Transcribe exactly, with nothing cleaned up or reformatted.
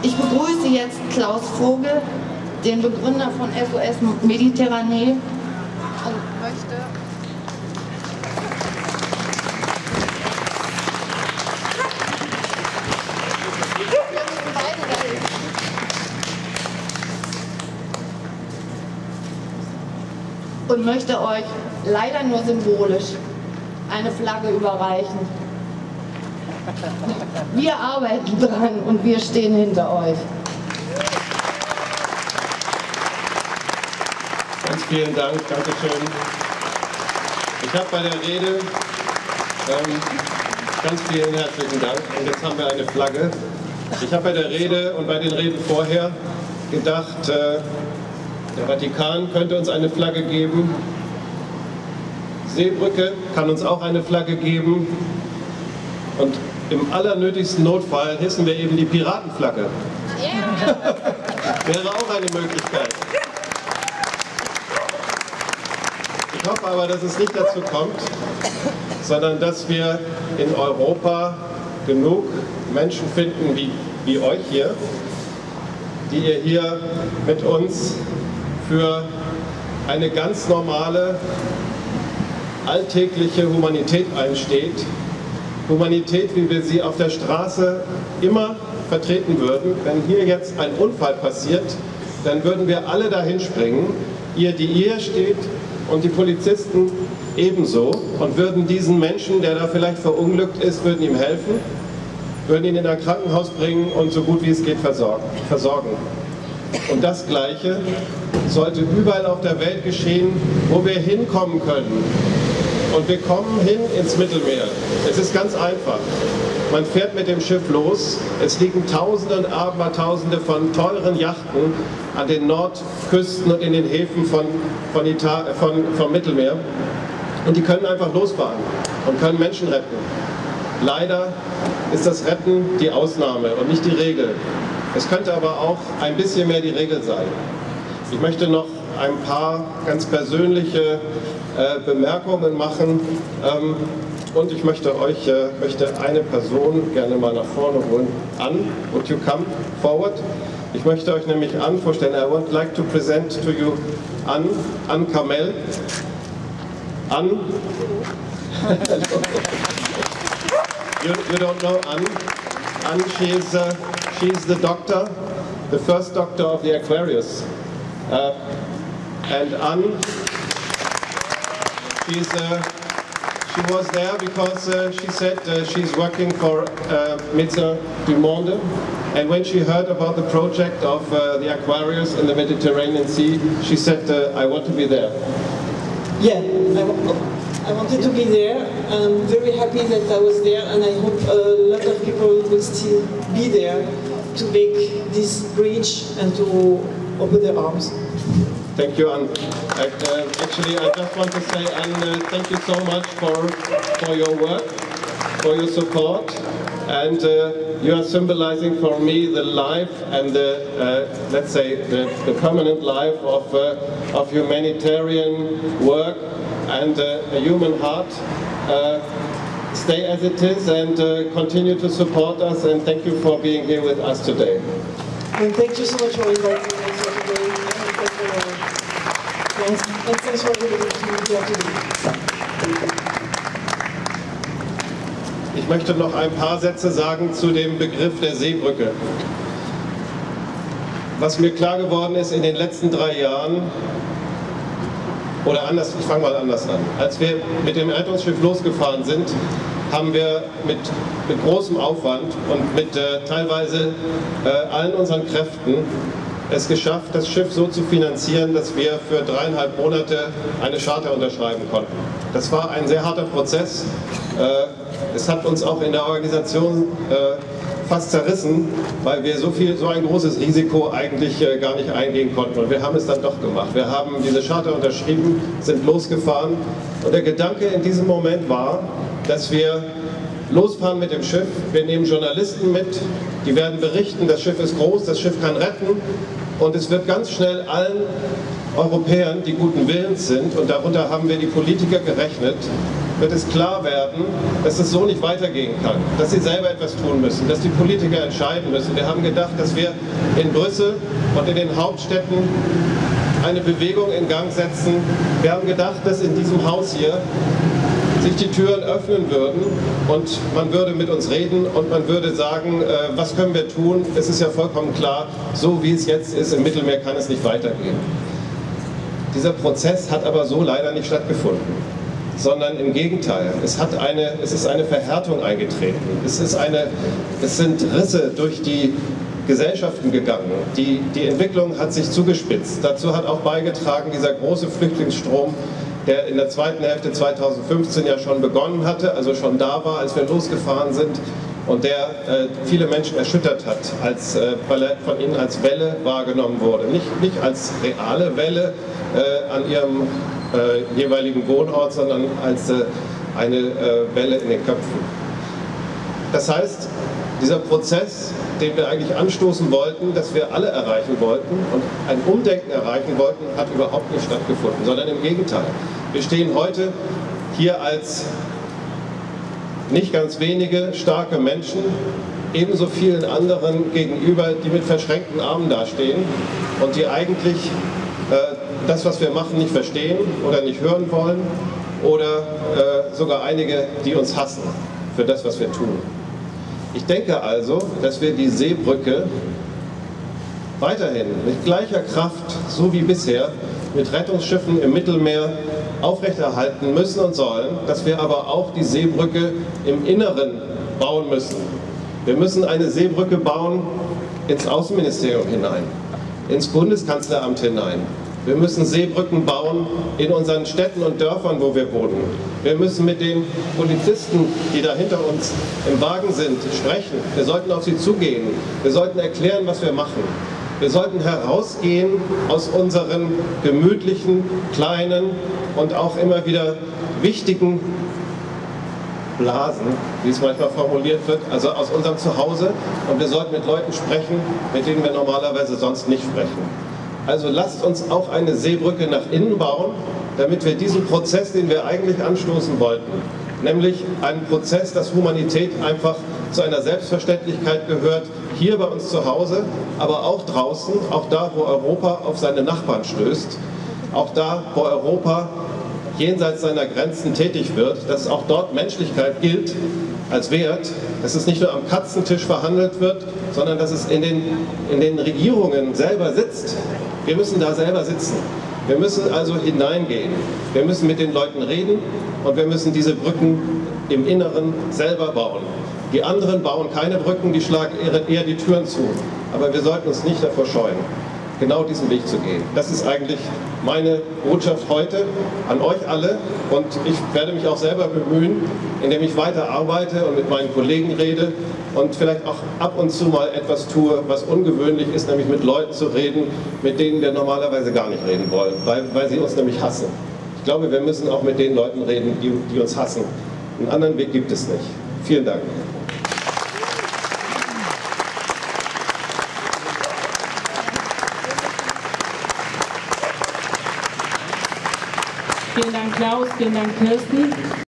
Ich begrüße jetzt Klaus Vogel, den Begründer von S O S Mediterranee, und möchte und möchte euch leider nur symbolisch eine Flagge überreichen. Wir arbeiten dran und wir stehen hinter euch. Ganz vielen Dank, Dankeschön. Ich habe bei der Rede, ähm, ganz vielen herzlichen Dank, und jetzt haben wir eine Flagge. Ich habe bei der Rede und bei den Reden vorher gedacht, äh, der Vatikan könnte uns eine Flagge geben, Seebrücke kann uns auch eine Flagge geben, und im allernötigsten Notfall hissen wir eben die Piratenflagge. Yeah. Wäre auch eine Möglichkeit. Ich hoffe aber, dass es nicht dazu kommt, sondern dass wir in Europa genug Menschen finden wie, wie euch hier, die ihr hier mit uns für eine ganz normale, alltägliche Humanität einsteht. Humanität, wie wir sie auf der Straße immer vertreten würden. Wenn hier jetzt ein Unfall passiert, dann würden wir alle dahin springen, ihr, die hier steht, und die Polizisten ebenso, und würden diesen Menschen, der da vielleicht verunglückt ist, würden ihm helfen, würden ihn in ein Krankenhaus bringen und so gut wie es geht versorgen. Und das Gleiche sollte überall auf der Welt geschehen, wo wir hinkommen können. Und wir kommen hin ins Mittelmeer. Es ist ganz einfach. Man fährt mit dem Schiff los. Es liegen Tausende und Abertausende von teuren Yachten an den Nordküsten und in den Häfen von, von, Italien, von, vom Mittelmeer. Und die können einfach losfahren und können Menschen retten. Leider ist das Retten die Ausnahme und nicht die Regel. Es könnte aber auch ein bisschen mehr die Regel sein. Ich möchte noch ein paar ganz persönliche äh, Bemerkungen machen, ähm, und ich möchte euch, äh, möchte eine Person gerne mal nach vorne holen. Anne, would you come forward? Ich möchte euch nämlich Anne vorstellen. I would like to present to you Anne, Anne Kamel. Anne? you, you don't know Anne? Anne, she's, uh, she's the doctor, the first doctor of the Aquarius. Uh, and Anne, she's, uh, she was there because uh, she said uh, she's working for uh, Médecins du Monde, and when she heard about the project of uh, the Aquarius in the Mediterranean Sea, she said, uh, I want to be there. Yeah, I, I wanted to be there. I'm very happy that I was there, and I hope a lot of people will still be there to make this bridge and to open their arms. Thank you, Anne. Uh, actually, I just want to say, Anne, uh, thank you so much for, for your work, for your support, and uh, you are symbolizing for me the life and the, uh, let's say, the, the permanent life of, uh, of humanitarian work and uh, a human heart. Uh, stay as it is and uh, continue to support us, and thank you for being here with us today. And thank you so much for inviting us here today. And thanks for the opportunity here today. Ich möchte noch ein paar Sätze sagen zu dem Begriff der Seebrücke. Was mir klar geworden ist in den letzten drei Jahren, oder anders, ich fange mal anders an. Als wir mit dem Rettungsschiff losgefahren sind, haben wir mit, mit großem Aufwand und mit äh, teilweise äh, allen unseren Kräften es geschafft, das Schiff so zu finanzieren, dass wir für dreieinhalb Monate eine Charta unterschreiben konnten. Das war ein sehr harter Prozess. Äh, es hat uns auch in der Organisation äh, fast zerrissen, weil wir so viel, so ein großes Risiko eigentlich äh, gar nicht eingehen konnten. Und wir haben es dann doch gemacht. Wir haben diese Charta unterschrieben, sind losgefahren. Und der Gedanke in diesem Moment war, dass wir losfahren mit dem Schiff. Wir nehmen Journalisten mit, die werden berichten, das Schiff ist groß, das Schiff kann retten. Und es wird ganz schnell allen Europäern, die guten Willens sind, und darunter haben wir die Politiker gerechnet, wird es klar werden, dass es so nicht weitergehen kann, dass sie selber etwas tun müssen, dass die Politiker entscheiden müssen. Wir haben gedacht, dass wir in Brüssel und in den Hauptstädten eine Bewegung in Gang setzen. Wir haben gedacht, dass in diesem Haus hier sich die Türen öffnen würden und man würde mit uns reden und man würde sagen, äh, was können wir tun? Es ist ja vollkommen klar, so wie es jetzt ist, im Mittelmeer kann es nicht weitergehen. Dieser Prozess hat aber so leider nicht stattgefunden, sondern im Gegenteil. Es, hat eine, es ist eine Verhärtung eingetreten. Es, ist eine, es sind Risse durch die Gesellschaften gegangen. Die, die Entwicklung hat sich zugespitzt. Dazu hat auch beigetragen dieser große Flüchtlingsstrom, der in der zweiten Hälfte zweitausendfünfzehn ja schon begonnen hatte, also schon da war, als wir losgefahren sind und der äh, viele Menschen erschüttert hat, als, äh, weil er von ihnen als Welle wahrgenommen wurde. Nicht, nicht als reale Welle äh, an ihrem äh, jeweiligen Wohnort, sondern als äh, eine äh, Welle in den Köpfen. Das heißt, dieser Prozess, den wir eigentlich anstoßen wollten, dass wir alle erreichen wollten und ein Umdenken erreichen wollten, hat überhaupt nicht stattgefunden, sondern im Gegenteil. Wir stehen heute hier als nicht ganz wenige starke Menschen, ebenso vielen anderen gegenüber, die mit verschränkten Armen dastehen und die eigentlich äh, das, was wir machen, nicht verstehen oder nicht hören wollen oder äh, sogar einige, die uns hassen für das, was wir tun. Ich denke also, dass wir die Seebrücke weiterhin mit gleicher Kraft, so wie bisher, mit Rettungsschiffen im Mittelmeer aufrechterhalten müssen und sollen, dass wir aber auch die Seebrücke im Inneren bauen müssen. Wir müssen eine Seebrücke bauen ins Außenministerium hinein, ins Bundeskanzleramt hinein. Wir müssen Seebrücken bauen in unseren Städten und Dörfern, wo wir wohnen. Wir müssen mit den Polizisten, die da hinter uns im Wagen sind, sprechen. Wir sollten auf sie zugehen. Wir sollten erklären, was wir machen. Wir sollten herausgehen aus unseren gemütlichen, kleinen und auch immer wieder wichtigen Blasen, wie es manchmal formuliert wird, also aus unserem Zuhause. Und wir sollten mit Leuten sprechen, mit denen wir normalerweise sonst nicht sprechen. Also lasst uns auch eine Seebrücke nach innen bauen, damit wir diesen Prozess, den wir eigentlich anstoßen wollten, nämlich einen Prozess, dass Humanität einfach zu einer Selbstverständlichkeit gehört, hier bei uns zu Hause, aber auch draußen, auch da, wo Europa auf seine Nachbarn stößt, auch da, wo Europa jenseits seiner Grenzen tätig wird, dass auch dort Menschlichkeit gilt als Wert, dass es nicht nur am Katzentisch verhandelt wird, sondern dass es in den, in den Regierungen selber sitzt. Wir müssen da selber sitzen. Wir müssen also hineingehen. Wir müssen mit den Leuten reden und wir müssen diese Brücken im Inneren selber bauen. Die anderen bauen keine Brücken, die schlagen eher die Türen zu. Aber wir sollten uns nicht davor scheuen, genau diesen Weg zu gehen. Das ist eigentlich meine Botschaft heute an euch alle und ich werde mich auch selber bemühen, indem ich weiter arbeite und mit meinen Kollegen rede und vielleicht auch ab und zu mal etwas tue, was ungewöhnlich ist, nämlich mit Leuten zu reden, mit denen wir normalerweise gar nicht reden wollen, weil, weil sie uns nämlich hassen. Ich glaube, wir müssen auch mit den Leuten reden, die, die uns hassen. Einen anderen Weg gibt es nicht. Vielen Dank. Vielen Dank, Klaus. Vielen Dank, Kirsten.